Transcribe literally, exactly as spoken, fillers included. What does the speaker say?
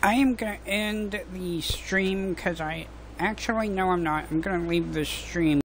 I am going to end the stream because I actually, no, I'm not. I'm going to leave the stream.